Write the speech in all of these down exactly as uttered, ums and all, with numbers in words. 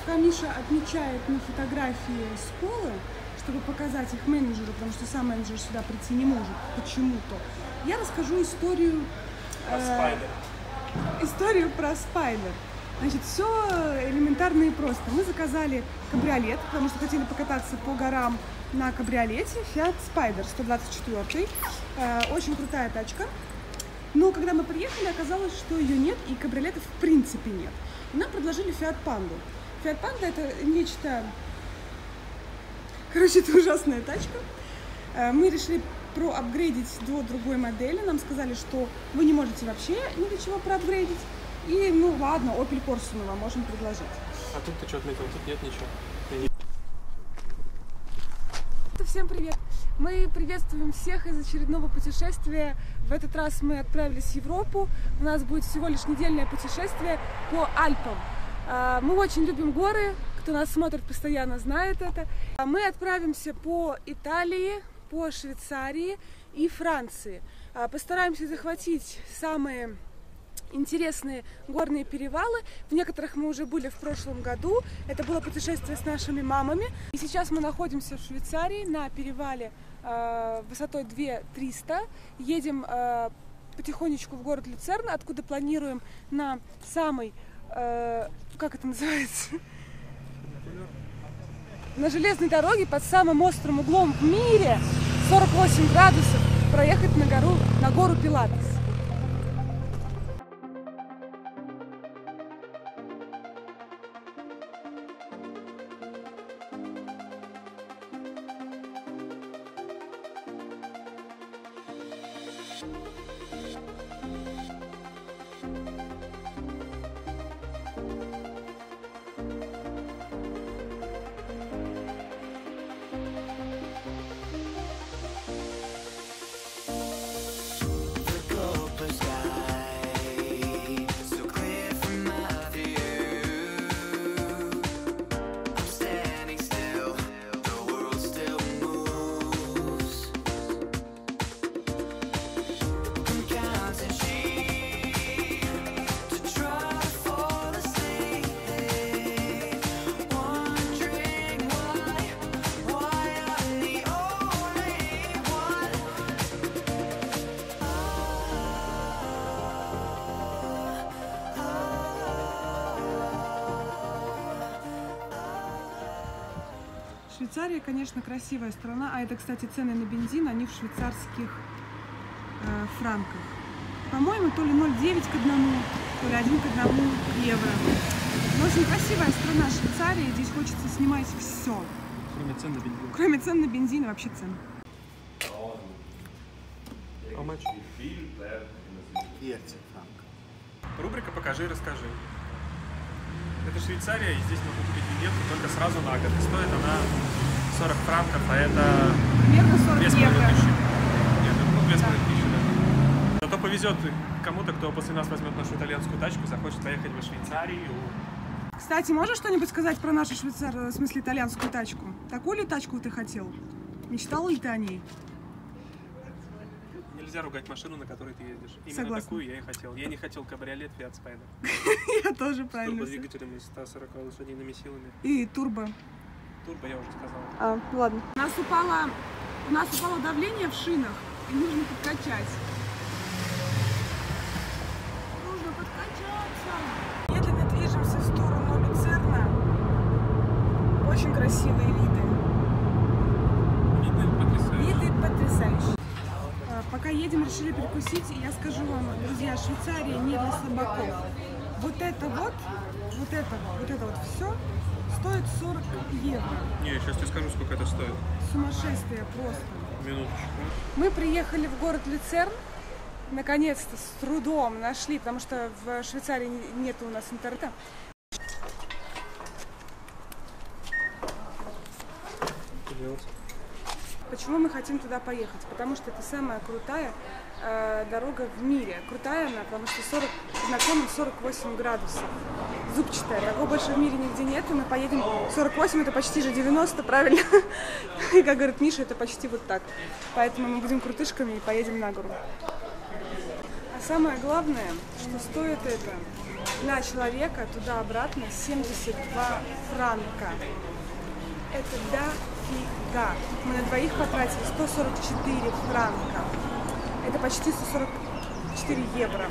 Пока Миша отмечает на фотографии с школы, чтобы показать их менеджеру, потому что сам менеджер сюда прийти не может почему-то, я расскажу историю про э, спайдер. Историю про спайдер. Значит, все элементарно и просто. Мы заказали кабриолет, потому что хотели покататься по горам на кабриолете Fiat Spider сто двадцать четыре. Э, очень крутая тачка. Но когда мы приехали, оказалось, что ее нет, и кабриолета в принципе нет. И нам предложили Fiat Panda. Fiat Panda это нечто... Короче, это ужасная тачка. Э, мы решили проапгрейдить до другой модели. Нам сказали, что вы не можете вообще ни для чего проапгрейдить. И, ну ладно, Opel Corsa мы вам можем предложить. А тут ты что отметил? Тут нет ничего. Всем привет! Мы приветствуем всех из очередного путешествия. В этот раз мы отправились в Европу. У нас будет всего лишь недельное путешествие по Альпам. Мы очень любим горы. Кто нас смотрит постоянно, знает это. Мы отправимся по Италии, по Швейцарии и Франции. Постараемся захватить самые интересные горные перевалы. В некоторых мы уже были в прошлом году. Это было путешествие с нашими мамами. И сейчас мы находимся в Швейцарии на перевале э, высотой две тысячи триста. Едем э, потихонечку в город Люцерн, откуда планируем на самый, э, как это называется? На железной дороге под самым острым углом в мире, сорок восемь градусов, проехать на гору, на гору Пилатес. Швейцария, конечно, красивая страна, а это, кстати, цены на бензин, они в швейцарских э, франках. По-моему, то ли ноль целых девять к одному, то ли один к одному евро. Но очень красивая страна Швейцария, здесь хочется снимать все. Кроме цен на бензин. Кроме цен на бензин и вообще цен. How much? Рубрика «Покажи и расскажи». Это Швейцария, и здесь можно купить виньетку только сразу на год. И стоит она сорок франков, а это примерно сорок две с половиной евро. тысячи. Нет, ну две с половиной тысячи, да. Зато повезет кому-то, кто после нас возьмет нашу итальянскую тачку, захочет поехать в Швейцарию. Кстати, можешь что-нибудь сказать про нашу швейцар... в смысле итальянскую тачку? Такую ли тачку ты хотел? Мечтал ли ты о ней? Нельзя ругать машину, на которой ты ездишь. Именно Согласна. Такую я и хотел. Я не хотел кабриолет Fiat Spider. Я тоже правильно. С турбодвигателем и ста сорока лошадиными силами. И турбо. Турбо я уже сказала. А, ладно. У нас упало, у нас упало давление в шинах, и нужно подкачать. Нужно подкачаться. Медленно движемся в сторону Люцерна. Очень красивые виды. Виды потрясающие. Виды потрясающие. Пока едем, решили перекусить, и я скажу вам, друзья, Швейцария не для слабаков. Вот это вот, вот это, вот это вот все стоит сорок евро. Не, я сейчас тебе скажу, сколько это стоит. Сумасшествие просто. Минуточку. Мы приехали в город Люцерн, наконец-то с трудом нашли, потому что в Швейцарии нет у нас интернета. Почему мы хотим туда поехать? Потому что это самая крутая э, дорога в мире. Крутая она, потому что сорок, под наклоном сорок восемь градусов. Зубчатая. Такого больше в мире нигде нет. И мы поедем... сорок восемь это почти же девяносто, правильно? И как говорит Миша, это почти вот так. Поэтому мы будем крутышками и поедем на гору. А самое главное, что стоит это на человека туда-обратно семьдесят два франка. Это дофига. Мы на двоих потратили сто сорок четыре франка. Это почти сто сорок четыре евро.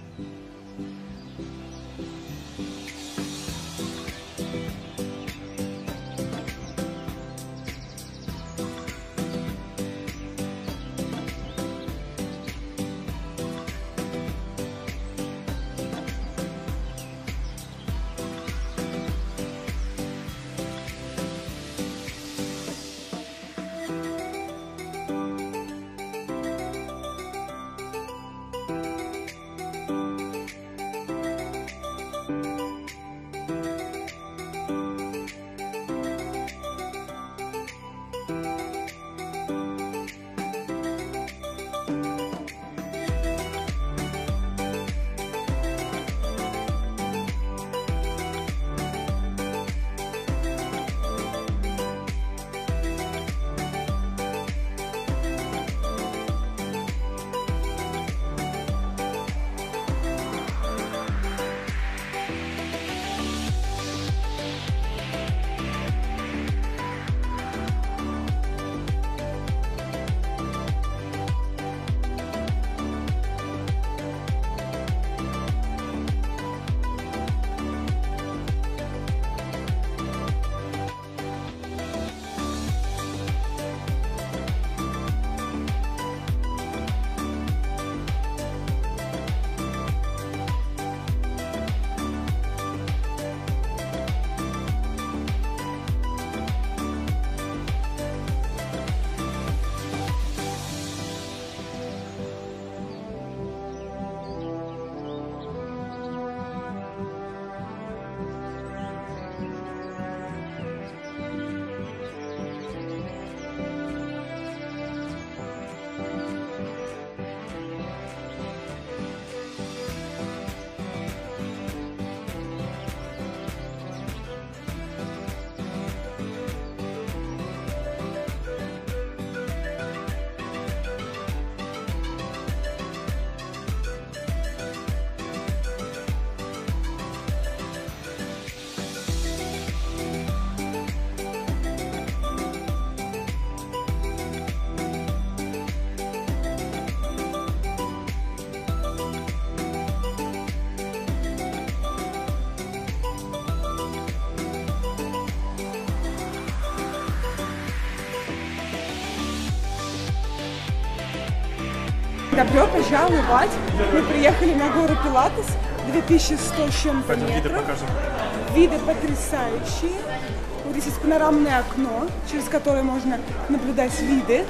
Добро пожаловать! Мы приехали на гору Пилатес, две тысячи сто с чем-то метров. Виды покажем. Виды потрясающие. Вот здесь есть панорамное окно, через которое можно наблюдать виды.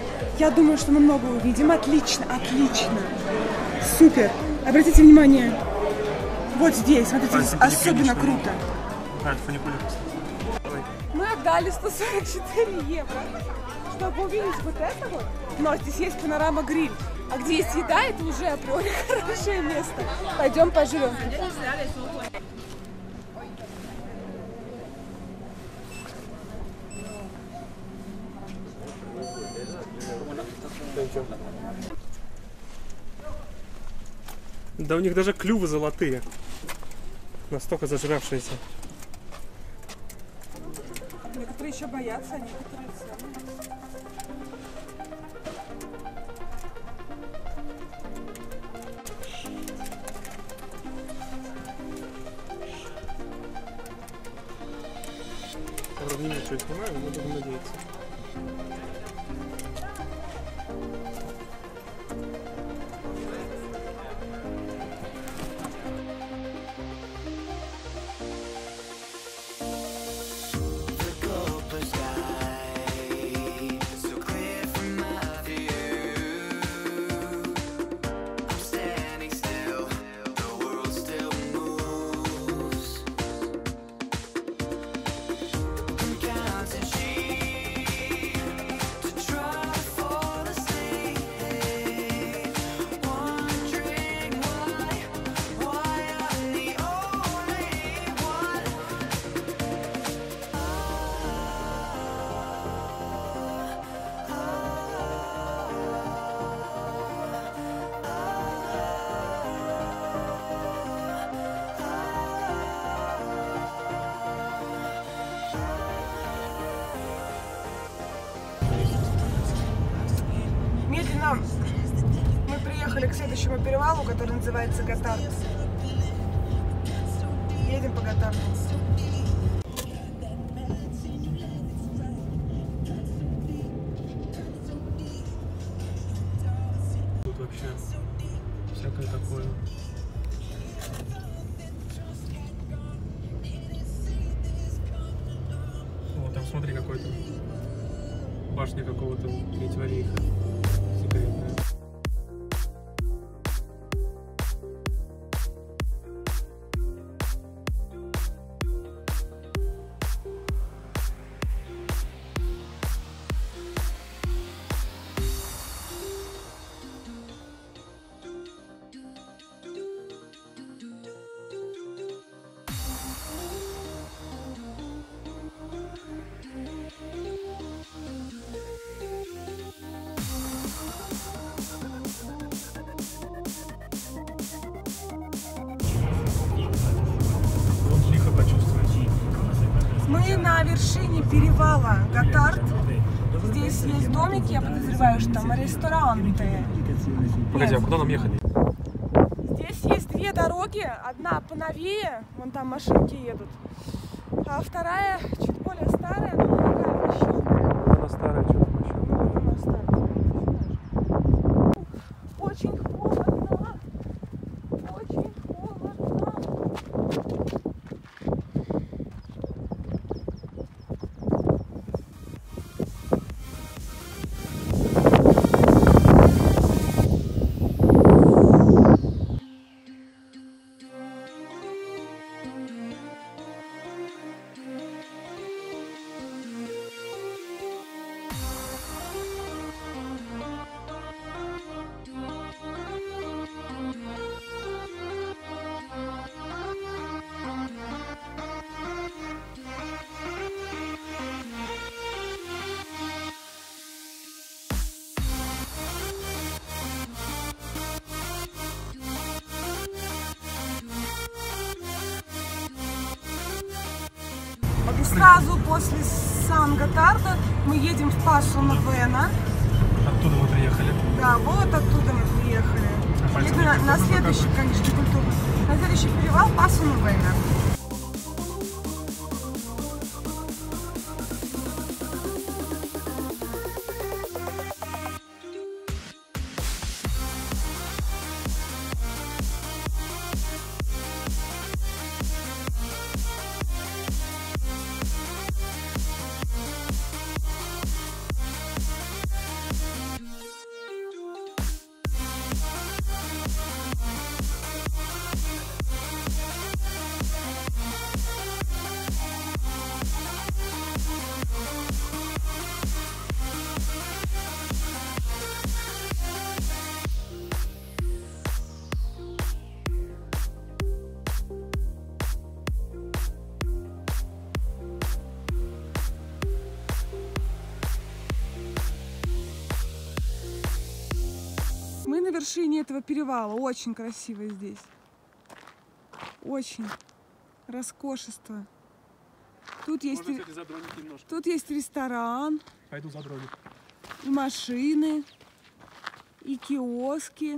Я думаю, что мы много увидим. Отлично, отлично. Супер. Обратите внимание, вот здесь, смотрите, здесь особенно круто. А, это фуникулер, кстати. Мы отдали сто сорок четыре евро, чтобы увидеть вот это вот. Но здесь есть панорама-гриль. А где есть еда, это уже априори хорошее место. Пойдем пожрем. Да у них даже клювы золотые. Настолько зажравшиеся. Некоторые еще боятся, а некоторые ценные. Правда, не ничего снимаю, но буду надеяться. к следующему перевалу, который называется Готард. Едем по Готарду. Тут вообще всякое такое. О, там смотри, какой-то башня какого-то Третьего рейха секретная. Мы на вершине перевала Готард. Здесь есть домики, я подозреваю, что там ресторанты. Погоди, а куда нам ехать? Здесь есть две дороги. Одна поновее, вон там машинки едут. А вторая чуть более старая, но не такая мощная. Она старая, что-то мощная. Она старая. Очень холодно. Очень холодно. И сразу после Сан-Готарда мы едем в Пассу-Новена. Оттуда мы приехали. Да, вот оттуда мы приехали. А Едем на, на следующий, конечно, культурный. На следующий перевал Пассу-Новена. Мы на вершине этого перевала. Очень красиво здесь. Очень. Роскошество. Тут есть, Можно, кстати, задронить немножко. тут есть ресторан. Пойду задроню. И машины. И киоски.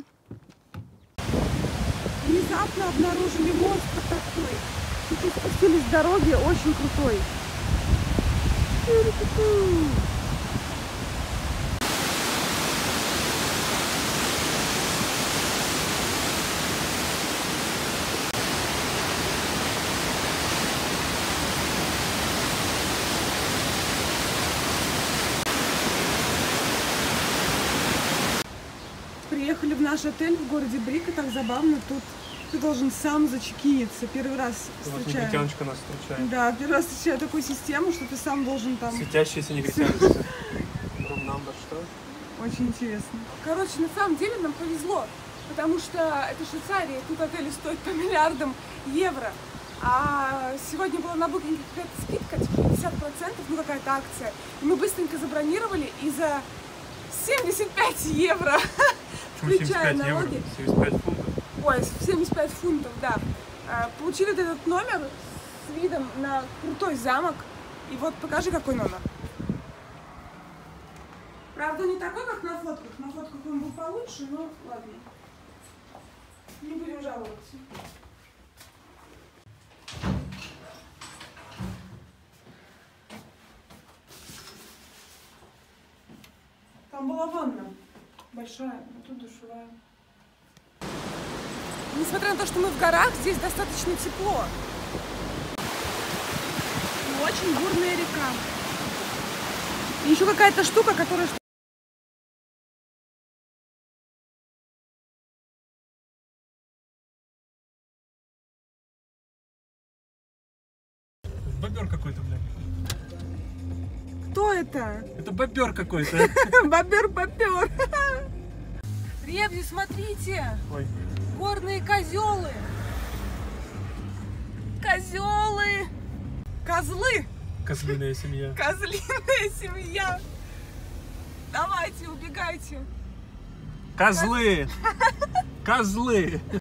Внезапно обнаружили мост такой. Чуть-чуть спустились с дороги. Очень крутой. Приехали в наш отель в городе Брика, так забавно. Тут ты должен сам зачекиниться. Первый раз встречаю. Негритяночка нас встречает. Да, первый раз встречаю такую систему, что ты сам должен там... Светящаяся негритяночка. Рум-намбер, что? Очень интересно. Короче, на самом деле нам повезло, потому что это Швейцария, тут отели стоят по миллиардам евро. А сегодня была на букинге какая-то скидка, типа пятьдесят процентов, ну какая-то акция. И мы быстренько забронировали, и за семьдесят пять евро, включая налоги. семьдесят пять фунтов. Ой, семьдесят пять фунтов, да. Получили этот номер с видом на крутой замок. И вот покажи, какой номер. Правда, не такой, как на фотках. На фотках он был получше, но ладно. Не будем жаловаться. Там была ванна большая, а тут душевая. Несмотря на то, что мы в горах, здесь достаточно тепло. И очень бурная река. И еще какая-то штука, которая... Бобер какой-то, блядь. Кто это? Это бобер какой-то. Бобер-бобер. Ребзи, смотрите. Ой. Горные козелы. Козелы. Козлы. Козлиная семья. Козлиная семья. Давайте, убегайте. Козлы! Козлы!